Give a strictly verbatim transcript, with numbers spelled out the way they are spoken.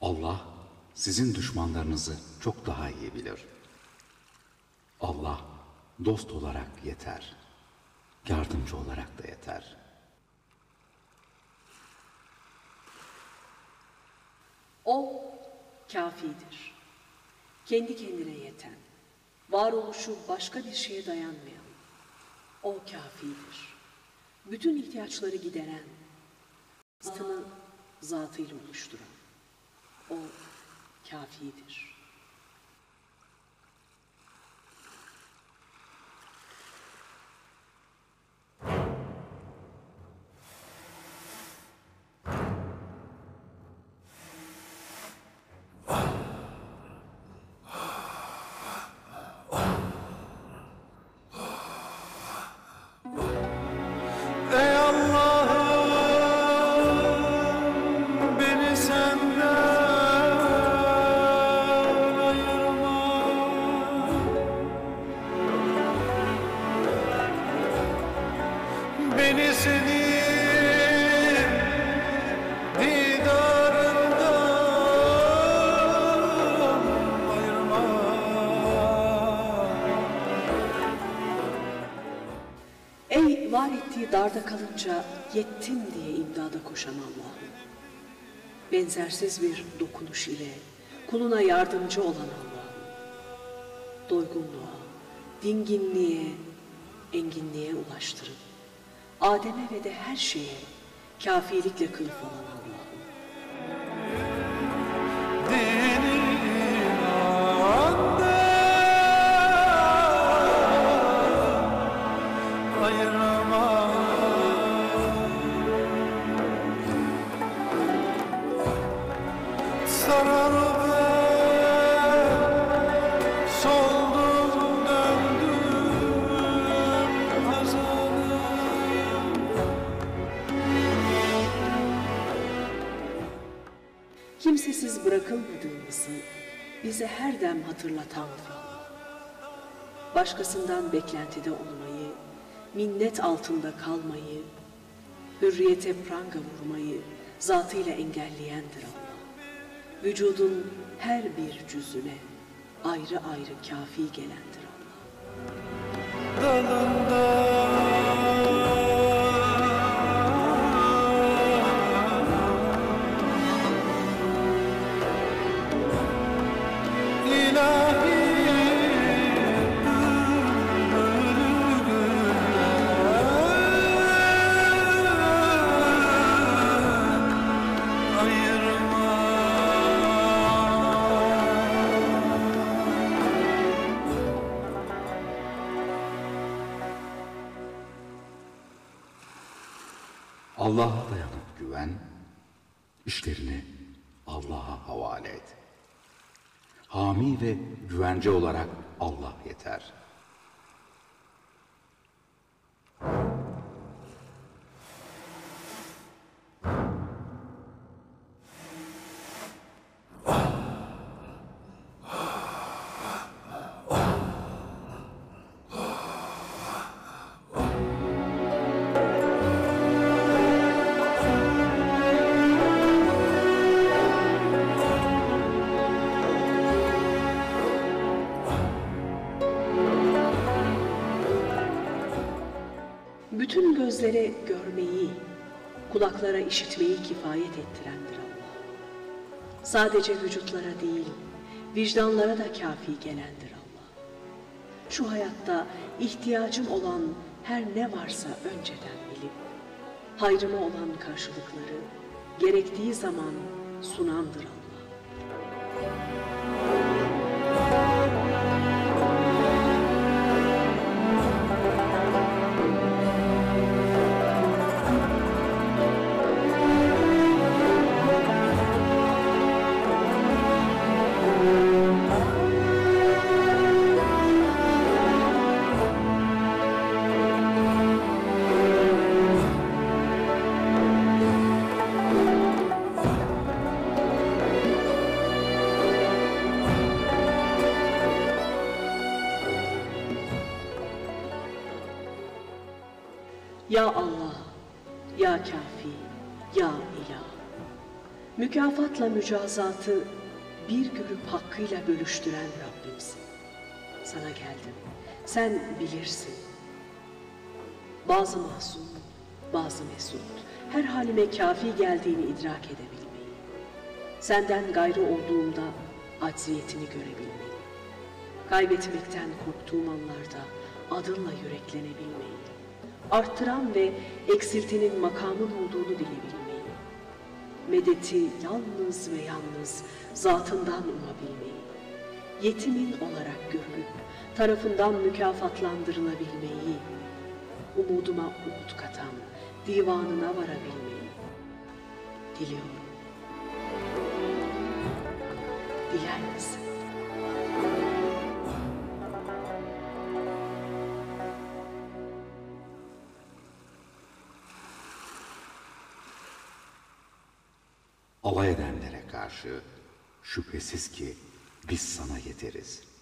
Allah sizin düşmanlarınızı çok daha iyi bilir. Allah dost olarak yeter, yardımcı olarak da yeter. O kâfidir. Kendi kendine yeten, varoluşu başka bir şeye dayanmayan. O kâfidir. Bütün ihtiyaçları gideren, zatını zatıyla oluşturan. O kâfidir. Beni senin didarından ayırma. Ey var ettiği darda kalınca yettim diye imdada koşan Allah'ım. Benzersiz bir dokunuş ile kuluna yardımcı olan Allah'ım. Doygunluğa, dinginliğe, enginliğe ulaştırın. Adem'e ve de her şeye kâfilikle kılıf olan Allah'ım. Kimsesiz bırakılmadığımızı bize her dem hatırlatandır Allah. Başkasından beklentide olmayı, minnet altında kalmayı, hürriyete pranga vurmayı zatıyla engelleyendir Allah. Vücudun her bir cüzüne ayrı ayrı kâfi gelendir Allah. Dalında Allah'a dayanıp güven, işlerini Allah'a havale et. Hami ve güvence olarak Allah yeter. Bütün gözlere görmeyi, kulaklara işitmeyi kifayet ettirendir Allah. Sadece vücutlara değil, vicdanlara da kâfi gelendir Allah. Şu hayatta ihtiyacım olan her ne varsa önceden bilip, hayrıma olan karşılıkları gerektiği zaman sunandır Allah. Ya Allah, Ya Kafi, Ya İlah. Mükafatla mücazatı bir görüp hakkıyla bölüştüren Rabbimsin. Sana geldim, sen bilirsin. Bazı mahzun, bazı mesut, her halime kafi geldiğini idrak edebilmeyi, senden gayrı olduğumda acziyetini görebilmeyi, kaybetmekten korktuğum anlarda adınla yüreklenebilmeyi, arttıran ve eksiltenin makamın olduğunu bilebilmeyi, medeti yalnız ve yalnız zatından umabilmeyi, yetimin olarak görülüp tarafından mükafatlandırılabilmeyi, umuduma umut katan divanına varabilmeyi diliyorum. Diler misin? Alay edenlere karşı şüphesiz ki biz sana yeteriz.